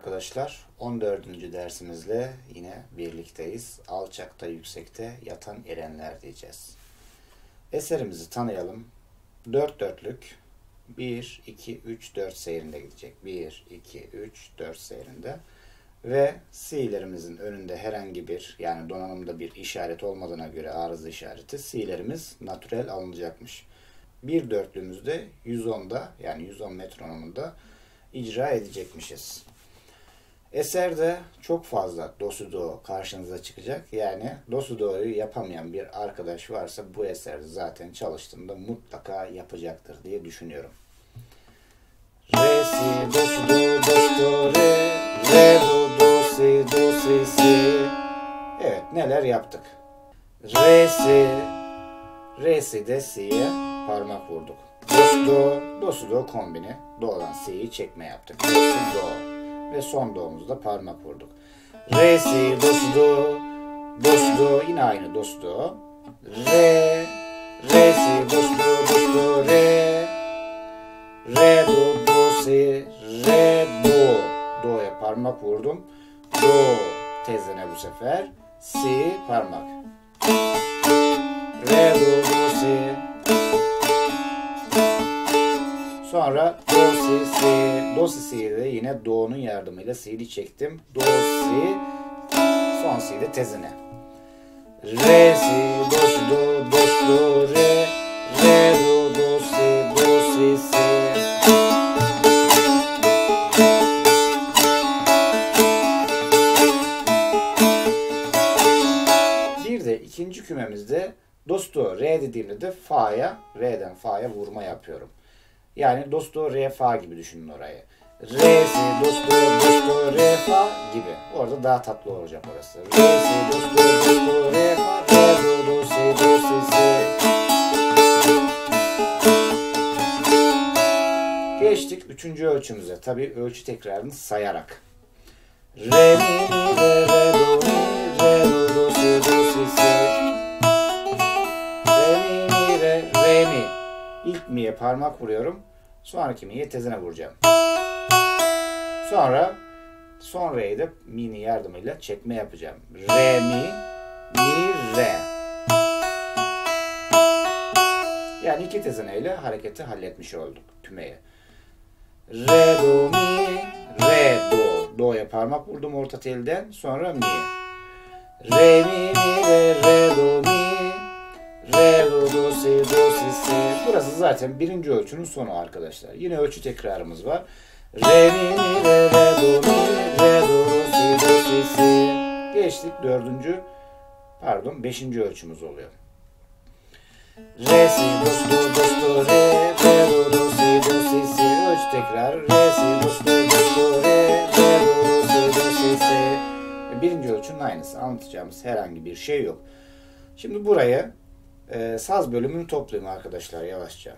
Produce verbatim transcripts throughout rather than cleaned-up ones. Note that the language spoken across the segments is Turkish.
arkadaşlar. on dördüncü dersimizle yine birlikteyiz. Alçakta, yüksekte yatan erenler diyeceğiz. Eserimizi tanıyalım. Dört dörtlük bir, iki, üç, dört seyrinde gidecek. bir, iki, üç, dört seyrinde. Ve si'lerimizin önünde herhangi bir, yani donanımda bir işaret olmadığına göre arıza işareti, si'lerimiz natürel alınacakmış. Bir dörtlüğümüzde yüz onda, yani yüz on metronomunda icra edecekmişiz. Eserde çok fazla do su do karşınıza çıkacak. Yani do su do'yu yapamayan bir arkadaş varsa bu eser zaten çalıştığında mutlaka yapacaktır diye düşünüyorum. Re, si, do, su, do, do, su, do, re, re, do, do, si, do, si, si. Evet, neler yaptık? Re, si, re, si de si'ye parmak vurduk. Do, su, do, do, su, do kombini. Do olan si'yi çekme yaptık. Do, su, do. Ve son do'muzda parmak vurduk. Re, si, do, su, do, do, su, do. Yine aynı do, su, do. Re, re, si, do, su, do, do, su, do, re. Re, do, do, si, re, do. Do'ya parmak vurdum. Do, tezene bu sefer. Si, parmak. Re, do, do, si. Sonra do, si, si. Do, si, si'yi de yine do'nun yardımıyla si'li çektim. Do, si. Son si de tezene. Re, si, do, su, do, do, su, do, re. Re, do, do, si, do, si, si. Bir de ikinci kümemizde do, su, do, re dediğimde de fa'ya, re'den fa'ya vurma yapıyorum. Yani do, su, do, re, fa gibi düşünün orayı. Re, si, do, su, do, do, su, do, re, fa gibi. Orada daha tatlı olacak orası. Re, si, do, su, do, do, su, do, re, fa. Re, do, do, si, do, si, si. Geçtik üçüncü ölçümüze. Tabii ölçü tekrarını sayarak. Re, mi, mi, re, re, do, mi, re, do, do, si, do, si, si. Re, mi, mi, re, re, mi. İlk mi'ye parmak vuruyorum. Sonraki mi'ye tezene vuracağım. Sonra son re'yi de mi'nin yardımıyla çekme yapacağım. Re, mi, mi, re. Yani iki tezeneyle hareketi halletmiş olduk kümeye. Re, do, mi, re, do. Do'ya parmak vurdum orta telden. Sonra mi. Re, mi, mi, re, re, do, mi. Re, do, do, si, do, si, si. Burası zaten birinci ölçünün sonu arkadaşlar. Yine ölçü tekrarımız var. Re, mi, mi, re, re, do, mi. Re, do, do, si, do, si, si. Geçtik dördüncü, pardon beşinci ölçümüz oluyor. Re, si, do, su, do, do, su, do, re. Re, do, do, si, do, si, si. Ölçü tekrar. Re, si, do, su, do, do, su, do, re. Re, do, do, si, do, si, si. Birinci ölçünün aynısı. Anlatacağımız herhangi bir şey yok. Şimdi buraya e, saz bölümünü toplayayım arkadaşlar yavaşça.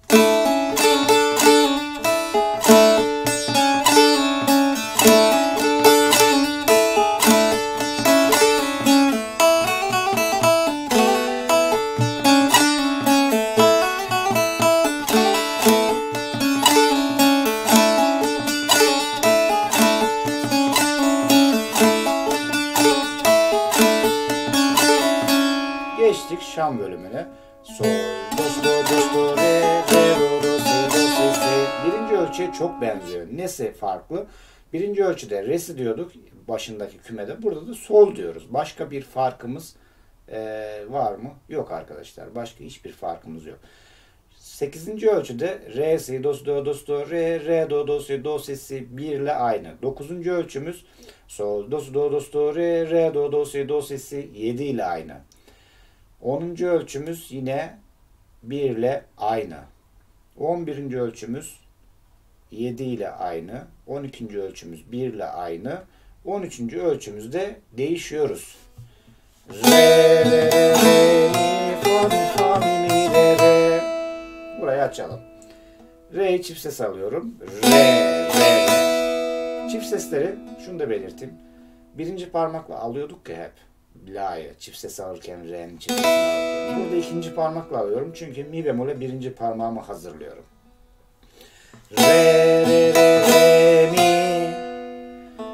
Geçtik şan bölümüne. Sol, do, su, do, do, su, do, re, re, do, do, si, do, si, si. Birinci ölçüye çok benziyor. Nesi farklı? Birinci ölçüde resi diyorduk başındaki kümede. Burada da sol diyoruz. Başka bir farkımız e, var mı? Yok arkadaşlar. Başka hiçbir farkımız yok. Sekizinci ölçüde re, si, do, su, do, do, su, do, re, re, do, do, si, do, si, si bir ile aynı. Dokuzuncu ölçümüz sol, do, su, do, do, su, do, re, re, do, do, si, do, si, si yedi ile aynı. onuncu ölçümüz yine bir ile aynı. on birinci ölçümüz yedi ile aynı. on ikinci ölçümüz bir ile aynı. on üçüncü ölçümüzde değişiyoruz. Re, re, re, mi, fa, mi, fa, mi, mi, re, re. Burayı açalım. Re'yi çift ses alıyorum. Re, re, re. Çift sesleri şunu da belirteyim. Birinci parmakla alıyorduk ya hep. La'yı çift ses alırken, re'nin çift sesini alırken. Burada ikinci parmakla alıyorum. Çünkü mi bemole birinci parmağımı hazırlıyorum. Re, re, re, re, mi.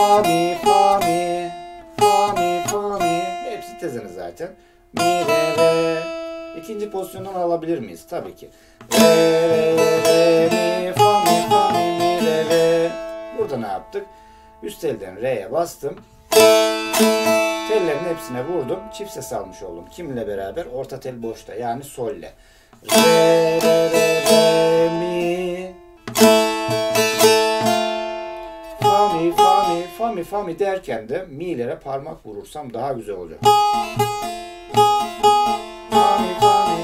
fa mi fa mi fa mi fa mi, hepsi tezene zaten. Mi re re. İkinci pozisyondan alabilir miyiz? Tabii ki. Re re re mi fa mi fa mi mi re re. Burada ne yaptık? Üst telden re'ye bastım. Tellerin hepsine vurdum. Çift ses almış oldum. Kimle beraber? Orta tel boşta. Yani sol'le. Re re re re mi. Fa mi fa mi fa mi fa mi derken de mi'lere parmak vurursam daha güzel olacak. Fa mi fa mi.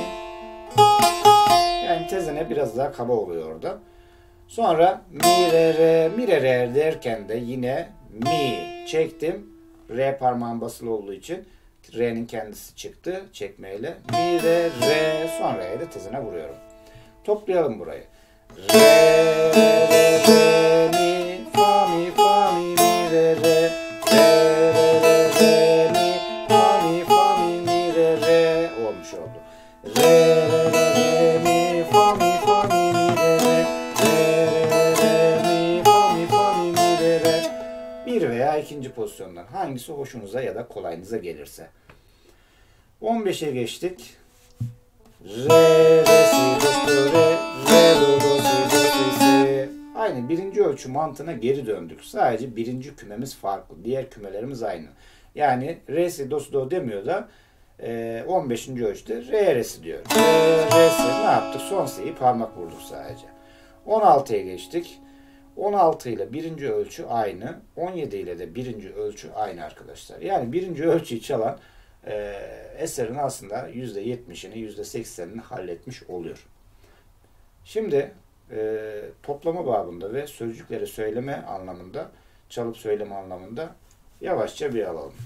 Yani tezene biraz daha kaba oluyor orada. Sonra mi re re mi re re derken de yine mi çektim. Re parmağım basılı olduğu için re'nin kendisi çıktı çekmeyle. Mi re re, sonra'ya da tezene vuruyorum. Toplayalım burayı. Re re re mi fa mi fa mi mi re re re re re mi fa mi fa mi mi re re olmuş oldu. Re re re mi fa mi fa mi mi re re re re mi fa mi fa mi mi re re. Bir veya ikinci pozisyondan hangisi hoşunuza ya da kolayınıza gelirse. on beşe geçtik. Re, re, si, do, do, re, re, do, do, si, do, si, si. Aynı birinci ölçü mantığına geri döndük. Sadece birinci kümemiz farklı. Diğer kümelerimiz aynı. Yani re, si, do, si, do demiyor da e, on beşinci ölçüde re, re, si diyor. Re, re, si. Ne yaptık? Son si'yi parmak vurduk sadece. on altıya geçtik. on altı ile birinci ölçü aynı. on yedi ile de birinci ölçü aynı arkadaşlar. Yani birinci ölçüyü çalan e, eserin aslında yüzde yetmişini, yüzde seksenini halletmiş oluyor. Şimdi e, toplama babında ve sözcükleri söyleme anlamında, çalıp söyleme anlamında yavaşça bir alalım.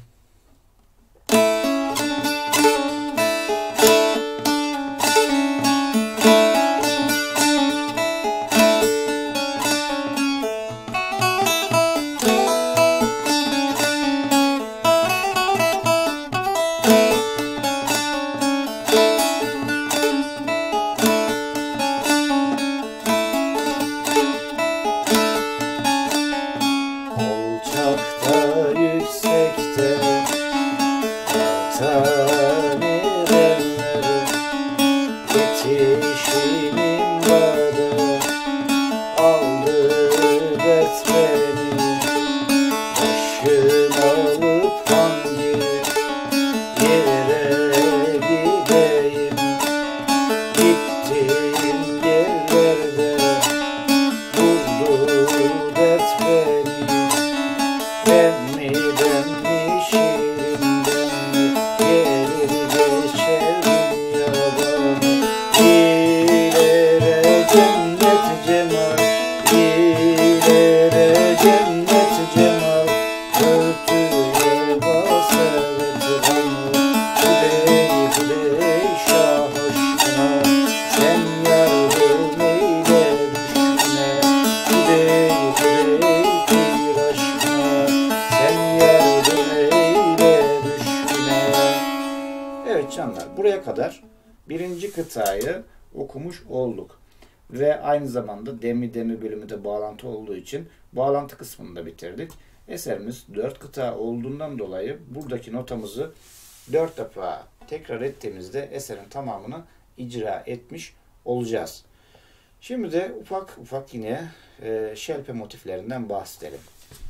Buraya kadar birinci kıtayı okumuş olduk. Ve aynı zamanda demi demi bölümü de bağlantı olduğu için bağlantı kısmını da bitirdik. Eserimiz dört kıta olduğundan dolayı buradaki notamızı dört defa tekrar ettiğimizde eserin tamamını icra etmiş olacağız. Şimdi de ufak ufak yine e, şelpe motiflerinden bahsedelim.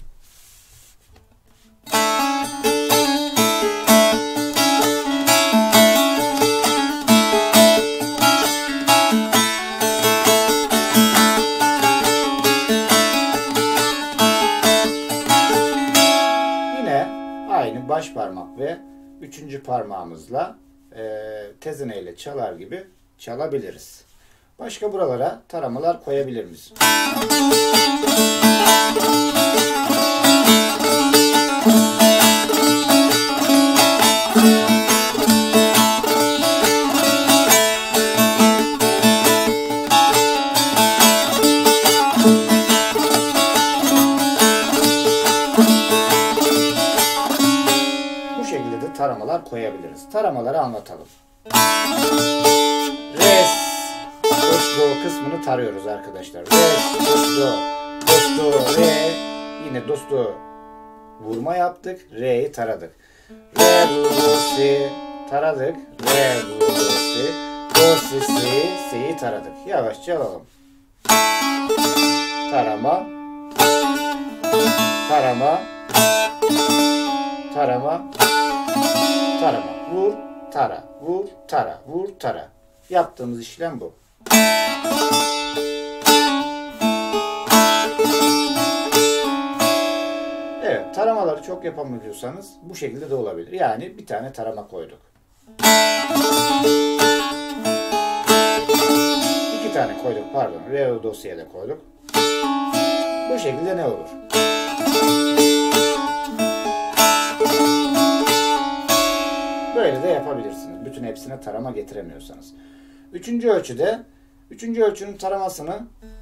Baş parmak ve üçüncü parmağımızla e, tezeneyle çalar gibi çalabiliriz. Başka buralara taramalar koyabilir miyiz? Taramalar koyabiliriz. Taramaları anlatalım. Res, dos, do kısmını tarıyoruz arkadaşlar. Res, dos, do, dos, do, re, yine dos, do vurma yaptık. Re'yi taradık. Re, do, si taradık. Re, do, si. Do, si, si. Si'yi taradık. Yavaşça alalım. Tarama. Tarama. Tarama. Tarama. Vur, tara. Vur, tara. Vur, tara. Yaptığımız işlem bu. Evet, taramaları çok yapamıyorsanız bu şekilde de olabilir. Yani bir tane tarama koyduk. İki tane koyduk, pardon. Re, do, si'ye de koyduk. Bu şekilde ne olur? Böyle de yapabilirsiniz. Bütün hepsine tarama getiremiyorsanız. Üçüncü ölçüde, üçüncü ölçünün taramasını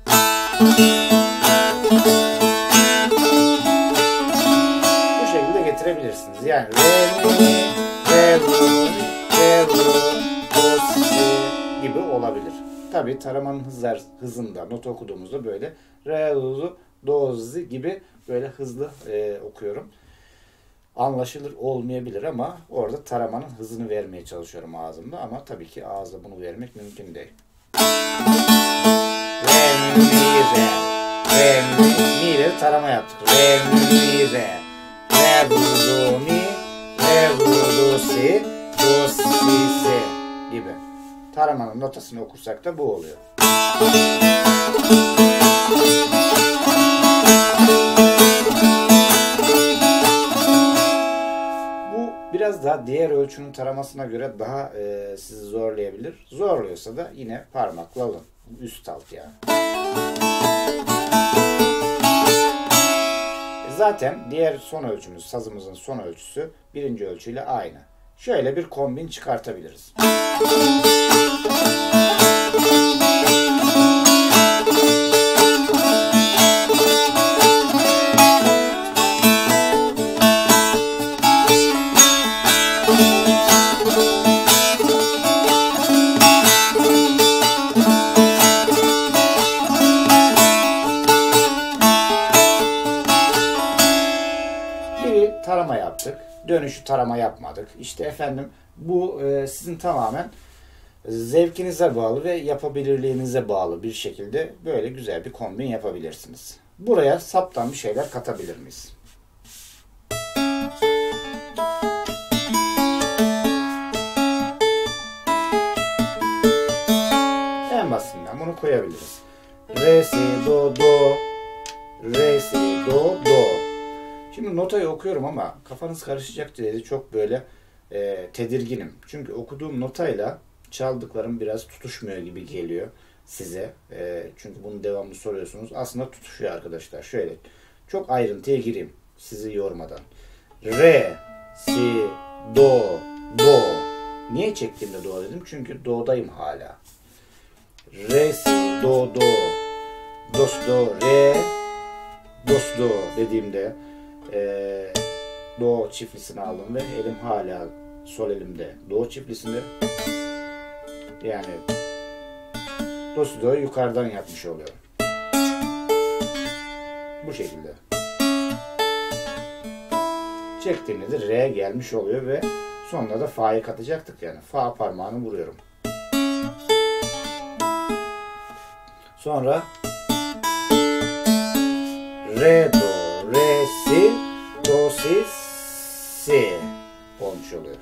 bu şekilde getirebilirsiniz. Yani re, mi, re, ru, re, ru, do, si gibi olabilir. Tabi taramanın hızlar, hızında not okuduğumuzda böyle re, ru, do, si gibi böyle hızlı e, okuyorum. Anlaşılır olmayabilir ama orada taramanın hızını vermeye çalışıyorum ağzımda, ama tabii ki ağızda bunu vermek mümkün değil. Re, mi, re. Re, mi, mi'leri tarama yaptık. Re, mi, re. Re, ru, do, mi. Re, ru, do, si. Do, si, si gibi. Taramanın notasını okursak da bu oluyor. Biraz daha diğer ölçünün taramasına göre daha e, sizi zorlayabilir. Zorluyorsa da yine parmakla alın. Üst alt yani. Zaten diğer son ölçümüz, sazımızın son ölçüsü birinci ölçüyle aynı. Şöyle bir kombin çıkartabiliriz. Tarama yaptık. Dönüşü tarama yapmadık. İşte efendim bu e, sizin tamamen zevkinize bağlı ve yapabilirliğinize bağlı bir şekilde böyle güzel bir kombin yapabilirsiniz. Buraya saptan bir şeyler katabilir miyiz? En basitinden bunu koyabiliriz. Re, si, do, do. Re, si, do, do. Şimdi notayı okuyorum ama kafanız karışacak diye de çok böyle e, tedirginim. Çünkü okuduğum notayla çaldıklarım biraz tutuşmuyor gibi geliyor size. E, çünkü bunu devamlı soruyorsunuz. Aslında tutuşuyor arkadaşlar. Şöyle çok ayrıntıya gireyim sizi yormadan. Re, si, do, do. Niye çektiğimde do dedim? Çünkü do'dayım hala. Re, si, do, do. Dos, do, re. Dos, do dediğimde Ee, do çiftlisini aldım ve elim hala sol elimde do çiftlisinde, yani do si do'yu yukarıdan yapmış oluyorum. Bu şekilde çektiğimde de re gelmiş oluyor ve sonunda da fa'yı katacaktık, yani fa parmağını vuruyorum. Sonra re, do, re, si, do, si, si olmuş oluyor.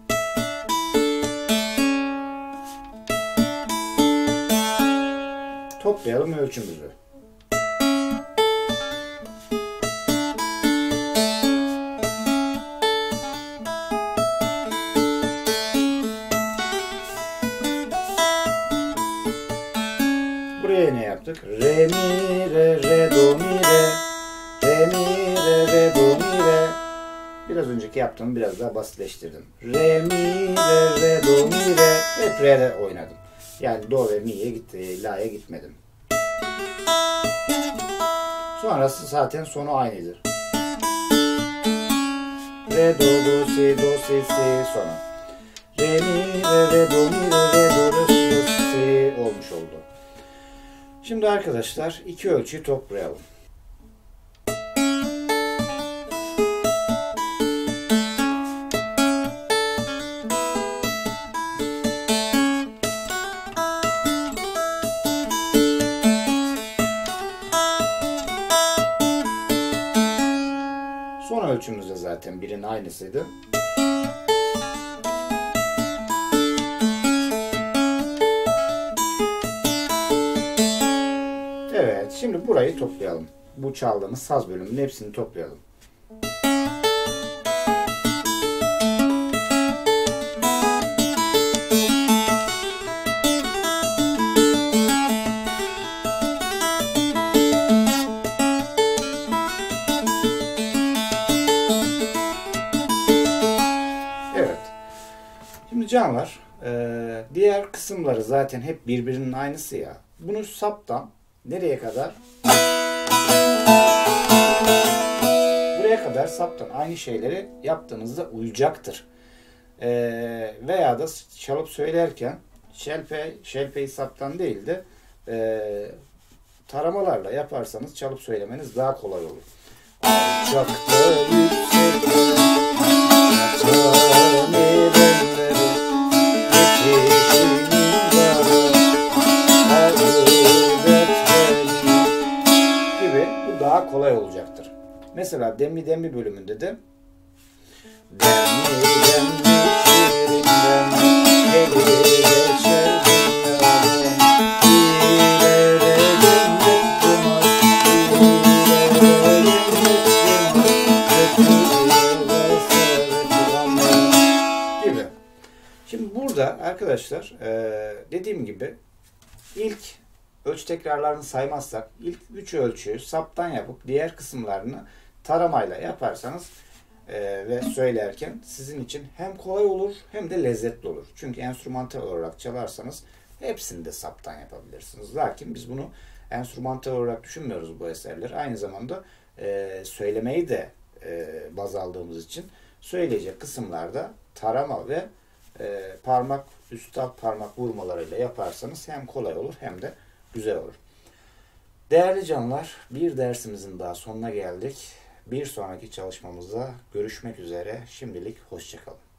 Toplayalım ölçümüzü. Buraya ne yaptık? Re, mi, re, re, do, mi, re. Re, mi, re, re, do, mi, re. Biraz önceki yaptığımı biraz daha basitleştirdim. Re, mi, re, re, do, mi, re. Hep re'de oynadım. Yani do ve mi'ye gitti, la'ya gitmedim. Sonrası zaten sonu aynıdır. Re, do, do, si, do, si, si sonu. Re, mi, re, re, do, mi, re, re, do, do, si, do, si olmuş oldu. Şimdi arkadaşlar iki ölçüyü toplayalım. zaten birinin aynısıydı. Evet, şimdi burayı toplayalım. Bu çaldığımız saz bölümünün hepsini toplayalım. Evet. Şimdi canlar, e, diğer kısımları zaten hep birbirinin aynısı ya. Bunu saptan nereye kadar? Buraya kadar saptan aynı şeyleri yaptığınızda uyacaktır. Ee, veya da çalıp söylerken şelpe, şelpeyi saptan değil de e, taramalarla yaparsanız çalıp söylemeniz daha kolay olur. Alçakta yüksek yatan erenleri yetişinin varı gibi bu daha kolay olacaktır. Mesela demli demli bölümünde de demli demli şiirinden gelir geçer dünyanın ilere gömlek dumar ilere gömlek dumar gibi. Şimdi burada arkadaşlar dediğim gibi ilk ölçü tekrarlarını saymazsak ilk üç ölçüyü saptan yapıp diğer kısımlarını taramayla yaparsanız e, ve söylerken sizin için hem kolay olur hem de lezzetli olur. Çünkü enstrümantal olarak çalarsanız hepsini de saptan yapabilirsiniz. Lakin biz bunu enstrümantal olarak düşünmüyoruz bu eserleri. Aynı zamanda e, söylemeyi de e, baz aldığımız için söyleyecek kısımlarda tarama ve e, parmak üst alt parmak vurmalarıyla yaparsanız hem kolay olur hem de güzel olur. Değerli canlar, bir dersimizin daha sonuna geldik. Bir sonraki çalışmamızda görüşmek üzere. Şimdilik hoşça kalın.